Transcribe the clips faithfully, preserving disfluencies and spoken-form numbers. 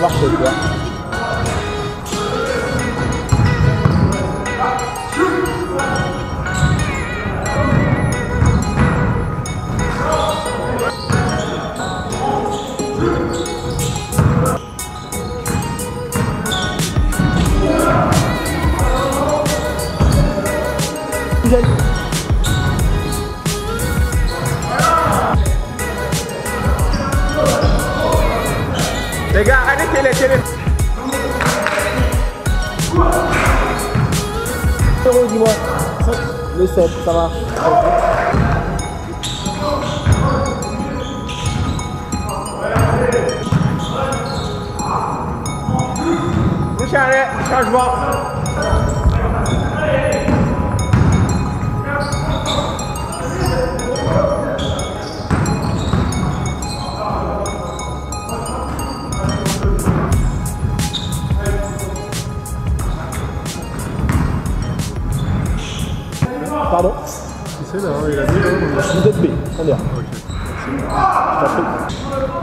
marcher, tu vois. Les gars, arrêtez les téléphones. Euro, dis-moi. Le sept, ça marche. Bouche arrêt, changement. Pardon? Qui c'est là? Il a dit là? Je suis deux B, on est là. Ok. Je t'en prie.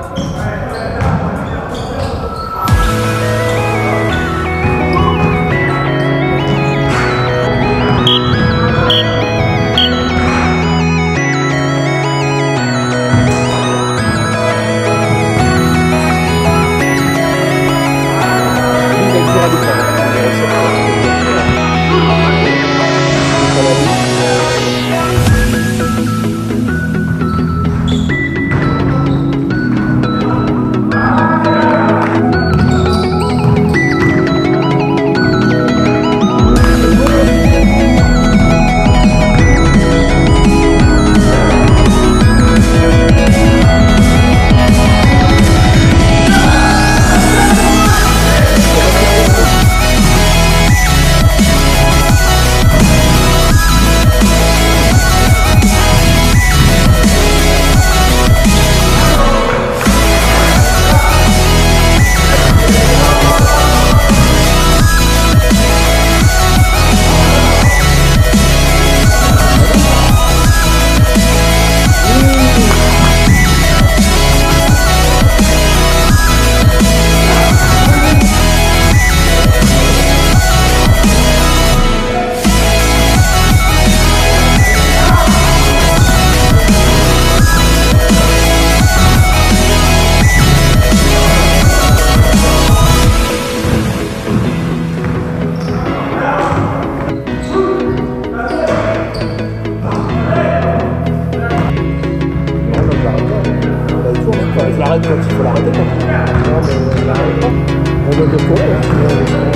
Je l'arrête quand il faut l'arrêter quand il faut. Non, mais on l'arrête pas. On doit le courir.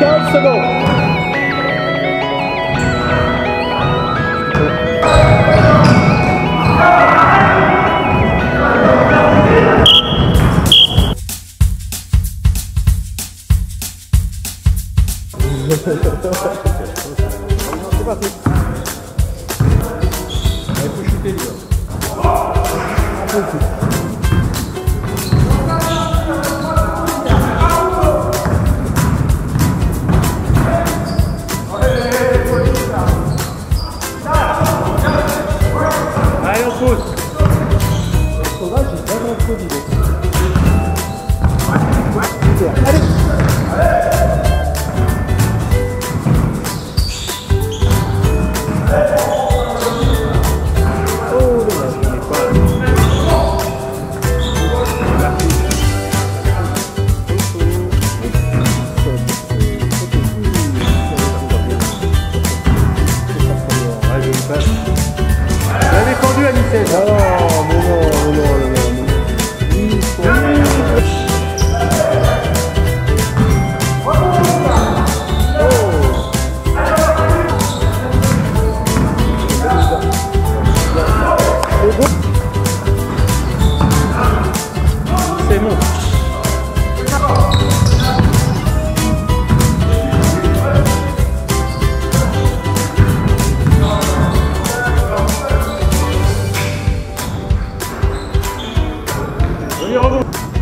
quinze secondes. C'est parti. Il faut chuter, lui. Un peu plus. Allez, on pousse. Sauvage, j'ai vraiment trop d'idées. Super. Allez. Bien défendu, Anissette. Non, mais non, mais non, mais non, mais non. Il faut... C'est bon. Premier rebond.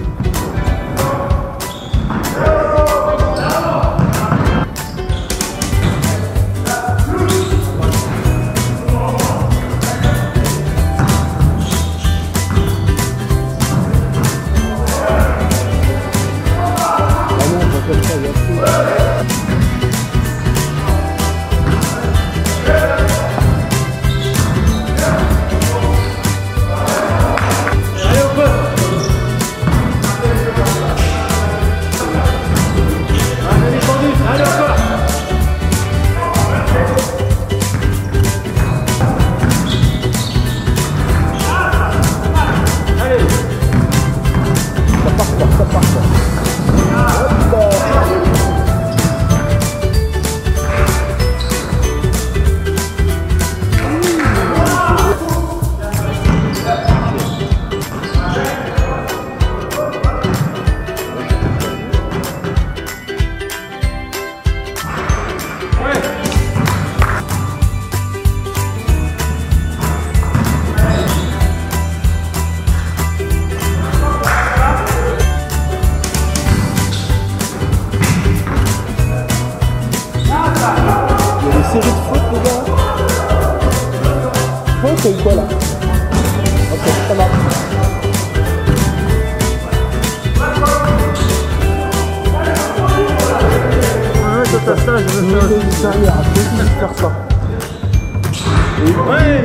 Série de fautes, les gars. Faute, c'est quoi là? Ok, ça marche. Ouais, toi t'as ça, je veux Je vais essayer derrière, je vais essayer de faire ça. Et ouais.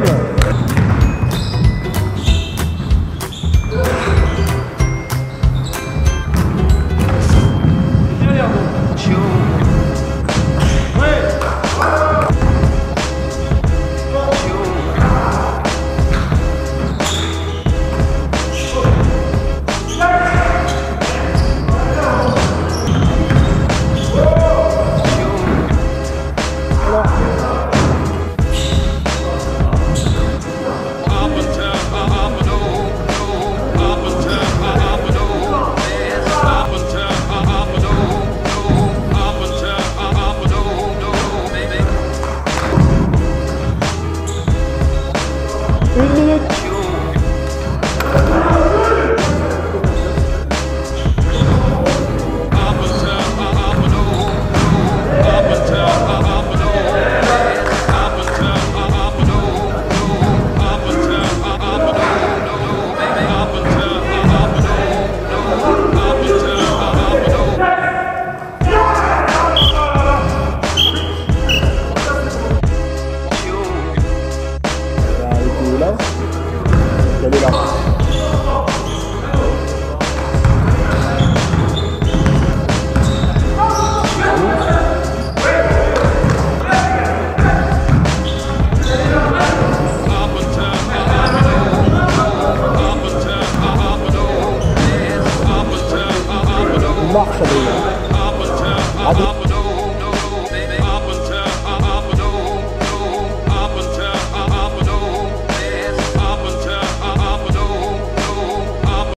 une minute. Elle est là. Il marche avec elle.